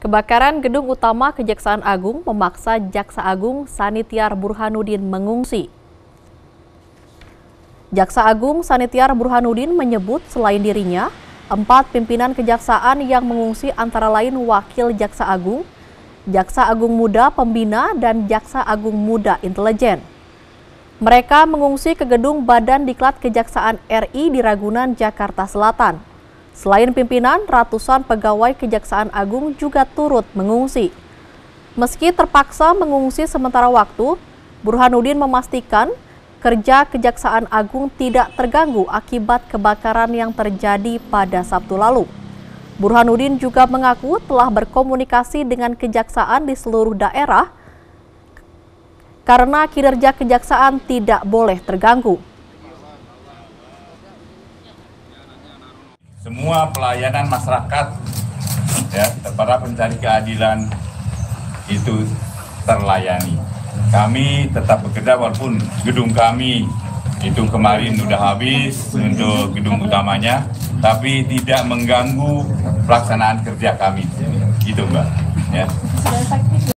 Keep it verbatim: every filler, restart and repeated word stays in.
Kebakaran gedung utama Kejaksaan Agung memaksa Jaksa Agung Sanitiar Burhanuddin mengungsi. Jaksa Agung Sanitiar Burhanuddin menyebut selain dirinya, empat pimpinan kejaksaan yang mengungsi antara lain Wakil Jaksa Agung, Jaksa Agung Muda Pembina, dan Jaksa Agung Muda Intelijen. Mereka mengungsi ke gedung Badan Diklat Kejaksaan R I di Ragunan, Jakarta Selatan. Selain pimpinan, ratusan pegawai Kejaksaan Agung juga turut mengungsi. Meski terpaksa mengungsi sementara waktu, Burhanuddin memastikan kerja Kejaksaan Agung tidak terganggu akibat kebakaran yang terjadi pada Sabtu lalu. Burhanuddin juga mengaku telah berkomunikasi dengan kejaksaan di seluruh daerah karena kinerja kejaksaan tidak boleh terganggu. Semua pelayanan masyarakat ya para pencari keadilan itu terlayani. Kami tetap bekerja walaupun gedung kami itu kemarin sudah habis untuk gedung utamanya, tapi tidak mengganggu pelaksanaan kerja kami. Gitu, Mbak. Ya.